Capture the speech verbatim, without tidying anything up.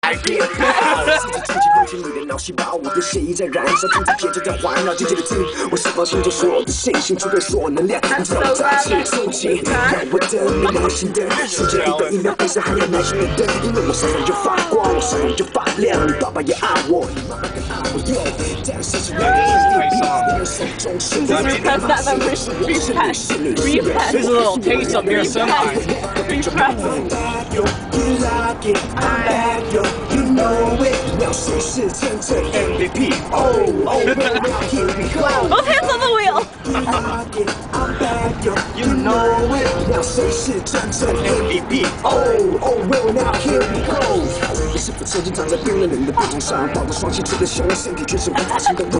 改变。自己冲击入侵你的脑细胞，我的血液在燃烧，听着节奏在环绕，静静的听，我释放心中所有的信心，储备所有能量，你知道我再次触及，让我的你耐心的，瞬间一分一秒，背上还有耐心的等，因为我闪闪就发光，我闪闪就发亮，你爸爸也爱我，你妈妈更爱我，哟，这样是是我的一人手中是你的， This is a little taste of your senpai. You like it, I'm bad, yo, you know it. Now 谁是真正 M V P? Oh, oh, now here we go. Both hands on the wheel. You like it, I'm bad, yo, you know it. Now 谁是真正 M V P? Oh, oh, well, now here we go. 你是否曾经站在冰冷冷的冰场上，抱着双膝直的熊，身体却是无法行动。